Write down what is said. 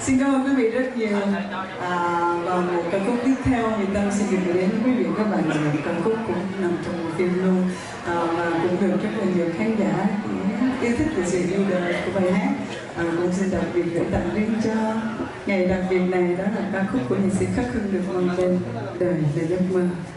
Xin cảm ơn quý vị rất nhiều. Và một ca khúc tiếp theo thì Tâm xin được gửi đến quý vị các bạn là một ca khúc cũng nằm trong một phim luôn, và cũng được rất là nhiều khán giả yêu thích về sự yêu đời của bài hát. Cũng xin đặc biệt gửi tặng riêng cho ngày đặc biệt này, đó là ca khúc của nhạc sĩ Khắc Hưng được mang tên Đời là giấc mơ.